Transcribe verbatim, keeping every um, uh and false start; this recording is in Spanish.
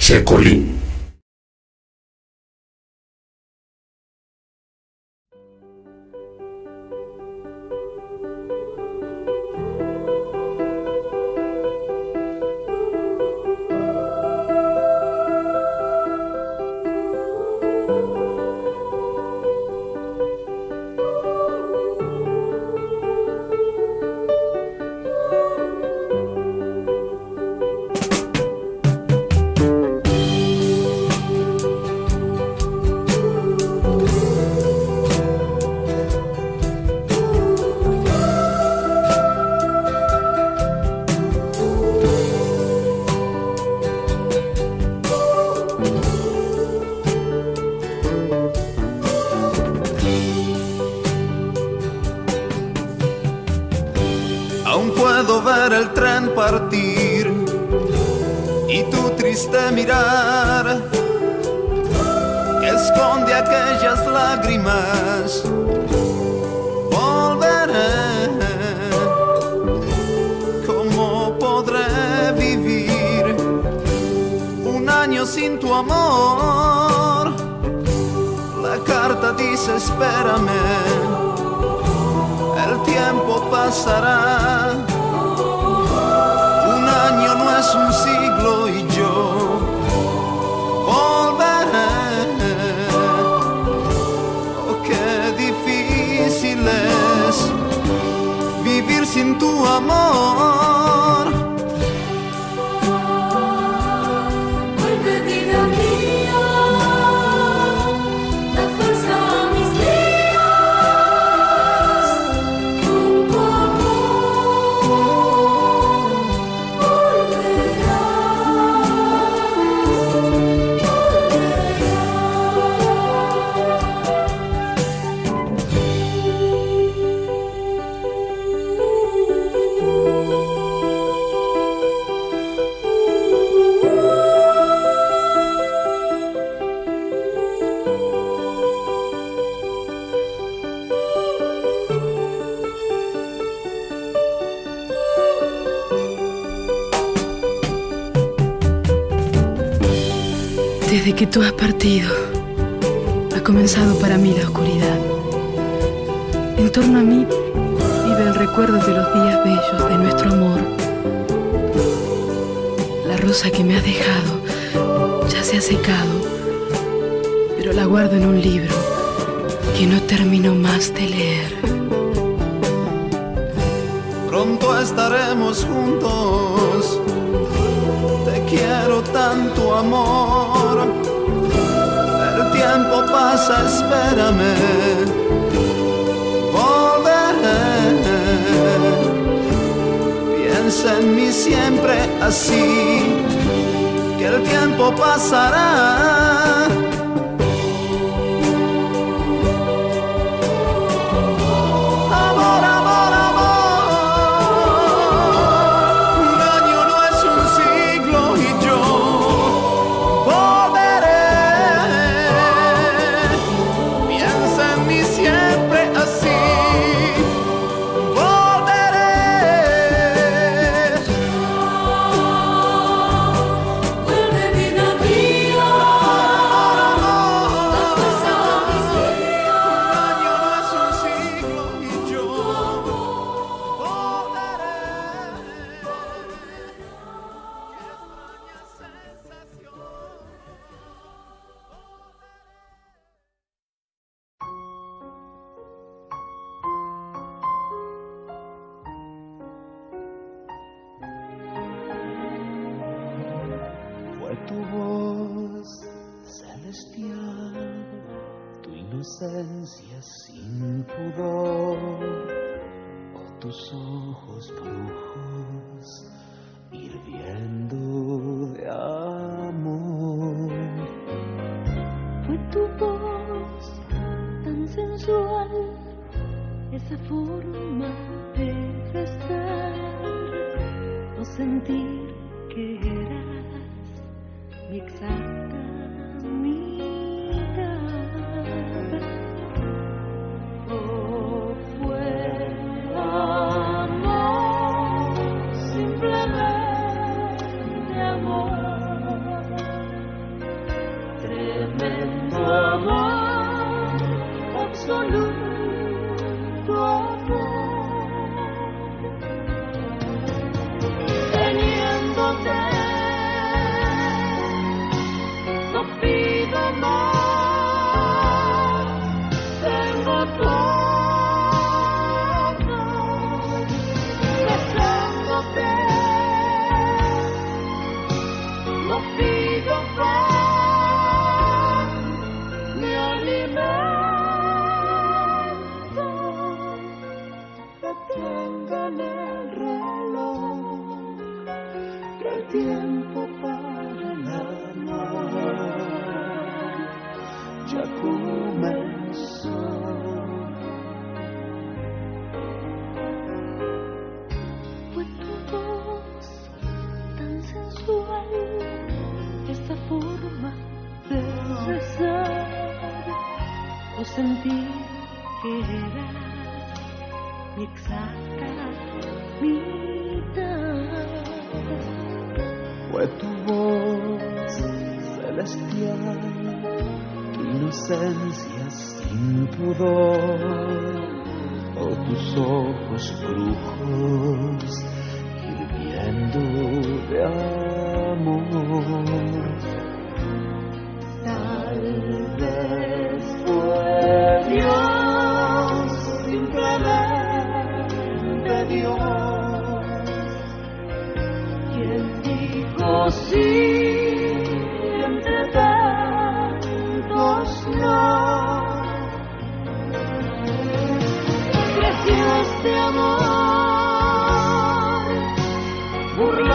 Checolín. Aún puedo ver el tren partir y tu triste mirar que esconde aquellas lágrimas. Volveré, ¿cómo podré vivir un año sin tu amor? La carta dice espérame, el tiempo pasará. Un año no es un siglo y yo volveré. Oh, qué difícil es vivir sin tu amor. Vuelve vida mía, da fuerza a mis días. Con tu amor Desde que tú has partido, ha comenzado para mí la oscuridad. En torno a mí vive el recuerdo de los días bellos de nuestro amor. La rosa que me has dejado ya se ha secado, pero la guardo en un libro que no termino más de leer. Pronto estaremos juntos, te quiero tanto amor. El tiempo pasa, espérame, volveré. Piensa en mí siempre así, que el tiempo pasará. Tu voz celestial, tu inocencia sin pudor, o tus ojos brujos hirviendo de amor. Fue tu voz tan sensual, esa forma de estar, o sentir que eras mi exacta amiga. Oh, fue amor, simplemente amor. tiempo para el amor ya comenzó. Fue tu voz tan sensual, esa forma de rezar, o sentir que eras mi exacta mitad. Fue tu voz celestial, tu inocencia sin pudor, o tus ojos brujos hirviendo de amor. Tal vez fue Dios, simplemente Dios, quien dijo sí entre tantos no. Creció este amor burlando